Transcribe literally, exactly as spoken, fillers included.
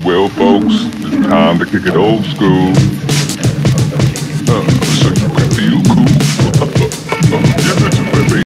Well, folks, it's time to kick it old school.